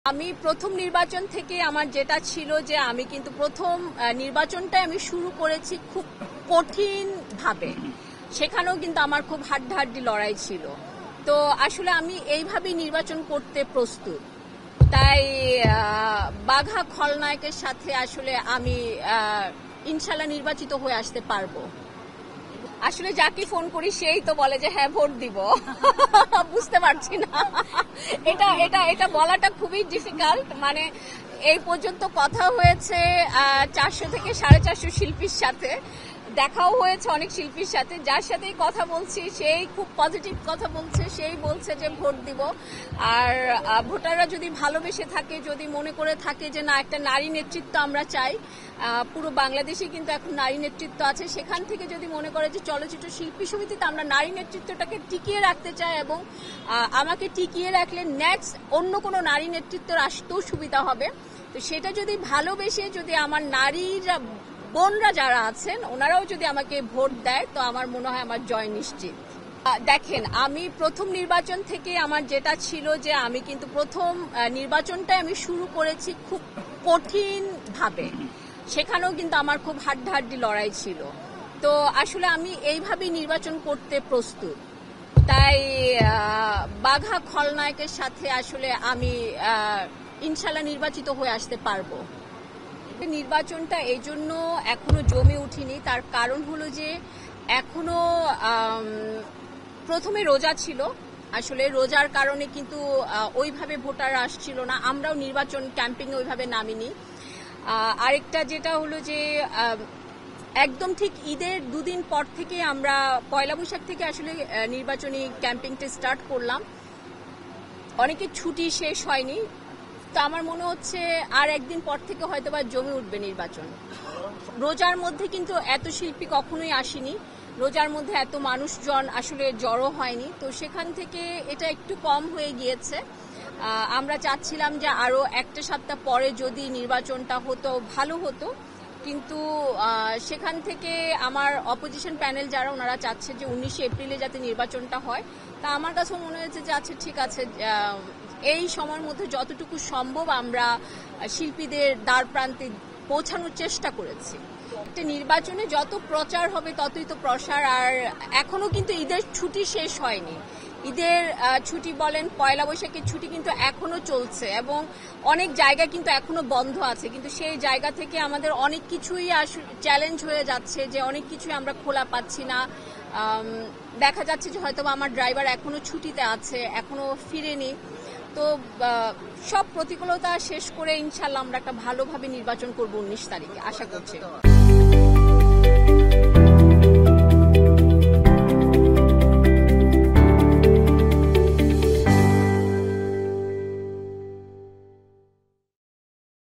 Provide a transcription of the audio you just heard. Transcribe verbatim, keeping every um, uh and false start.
আমি প্রথম নির্বাচন থেকে আমার যেটা ছিল যে আমি কিন্তু প্রথম নির্বাচনটাই আমি শুরু করেছি খুব কঠিন ভাবে। সেখানেও কিন্তু আমার খুব হাড্ডাহাড্ডি লড়াই ছিল। তো আসলে আমি এইভাবেই নির্বাচন করতে প্রস্তুত। তাই বাঘা খলনায়কের সাথে আসলে আমি ইনশাল্লাহ নির্বাচিত হয়ে আসতে পারবো। আসলে যাকে ফোন করি সেই তো বলে যে হ্যাঁ ভোট দিব। বুঝতে পারছি না, এটা এটা এটা বলাটা খুবই ডিফিকাল্ট। মানে এই পর্যন্ত কথা হয়েছে চারশো থেকে সাড়ে চারশো শিল্পীর সাথে, দেখাও হয়েছে অনেক শিল্পীর সাথে। যার সাথেই কথা বলছি সেই খুব পজিটিভ কথা বলছে, সেই বলছে যে ভোট দিব। আর ভোটাররা যদি ভালোবেসে থাকে, যদি মনে করে থাকে যে না একটা নারী নেতৃত্ব আমরা চাই, পুরো বাংলাদেশে কিন্তু এখন নারী নেতৃত্ব আছে, সেখান থেকে যদি মনে করে যে চলচ্চিত্র শিল্পী সমিতিতে আমরা নারী নেতৃত্বটাকে টিকিয়ে রাখতে চাই এবং আমাকে টিকিয়ে রাখলে নেক্সট অন্য কোনো নারী নেতৃত্বের আসতেও সুবিধা হবে, তো সেটা যদি ভালোবেসে যদি আমার নারীরা বোনরা যারা আছেন ওনারাও যদি আমাকে ভোট দেয় তো আমার মনে হয় আমার জয় নিশ্চিত। দেখেন, আমি প্রথম নির্বাচন থেকে আমার যেটা ছিল যে আমি কিন্তু প্রথম নির্বাচনটাই আমি শুরু করেছি খুব কঠিন ভাবে। সেখানেও কিন্তু আমার খুব হাড্ডাহাড্ডি লড়াই ছিল। তো আসলে আমি এইভাবেই নির্বাচন করতে প্রস্তুত। তাই বাঘা খলনায়কের সাথে আসলে আমি ইনশাল্লাহ নির্বাচিত হয়ে আসতে পারবো। নির্বাচনটা এই জন্য এখনো জমে উঠেনি, তার কারণ হলো যে এখনো প্রথমে রোজা ছিল। আসলে রোজার কারণে কিন্তু ওইভাবে ভোটার আসছিল না, আমরাও নির্বাচন ক্যাম্পিংয়ে ওইভাবে নামিনি। আরেকটা যেটা হলো যে একদম ঠিক ঈদের দুদিন পর থেকে আমরা পয়লা বৈশাখ থেকে আসলে নির্বাচনী ক্যাম্পিংটা স্টার্ট করলাম। অনেকের ছুটি শেষ হয়নি, তো আমার মনে হচ্ছে আর একদিন পর থেকে হয়তো বা জমে উঠবে নির্বাচন। রোজার মধ্যে কিন্তু এত শিল্পী কখনোই আসেনি, রোজার মধ্যে এত মানুষজন আসলে জড়ো হয়নি, তো সেখান থেকে এটা একটু কম হয়ে গিয়েছে। আমরা চাচ্ছিলাম যে আরো একটা সপ্তাহ পরে যদি নির্বাচনটা হতো ভালো হতো, কিন্তু সেখান থেকে আমার অপোজিশন প্যানেল যারা ওনারা চাচ্ছে যে উনিশে এপ্রিলে যাতে নির্বাচনটা হয়। তা আমার কাছেও মনে হয়েছে যে আচ্ছা ঠিক আছে, এই সময়ের মধ্যে যতটুকু সম্ভব আমরা শিল্পীদের দ্বার প্রান্তে পৌঁছানোর চেষ্টা করেছি। একটা নির্বাচনে যত প্রচার হবে ততই তো প্রসার। আর এখনো কিন্তু ঈদের ছুটি শেষ হয়নি, ঈদের ছুটি বলেন পয়লা বৈশাখের ছুটি কিন্তু এখনো চলছে এবং অনেক জায়গা কিন্তু এখনো বন্ধ আছে, কিন্তু সেই জায়গা থেকে আমাদের অনেক কিছুই চ্যালেঞ্জ হয়ে যাচ্ছে যে অনেক কিছুই আমরা খোলা পাচ্ছি না। দেখা যাচ্ছে যে হয়তো আমার ড্রাইভার এখনো ছুটিতে আছে, এখনো ফিরেনি। তো সব প্রতিকূলতা শেষ করে ইনশাল্লাহ আমরা একটা ভালোভাবে নির্বাচন করবো উনিশ তারিখে, আশা করছি।